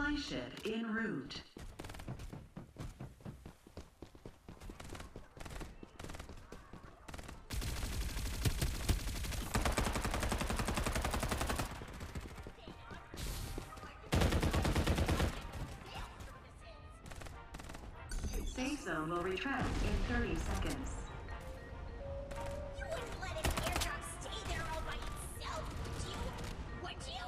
Supply ship en route. Safe zone will retract in 30 seconds. You wouldn't let an airdrop stay there all by itself, would you? Would you?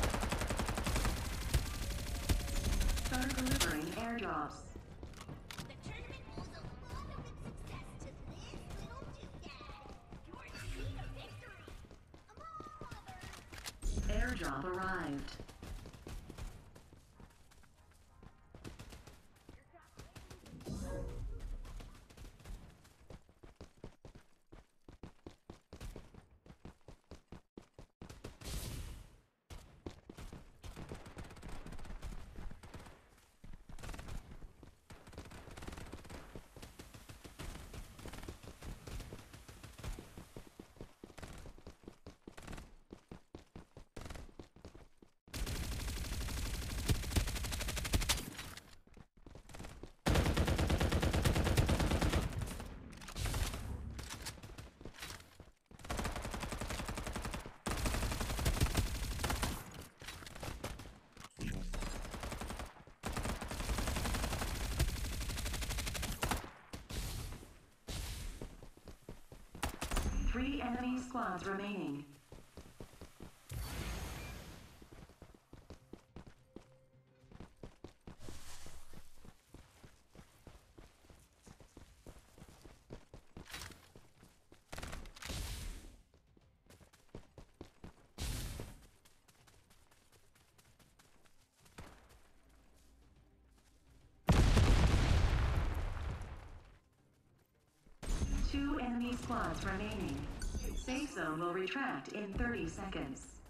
Start delivering airdrops. The tournament owes a lot of its success to this little doodad. Your key to victory, among others. Airdrop arrived. Three enemy squads remaining. Two enemy squads remaining. Safe zone will retract in 30 seconds.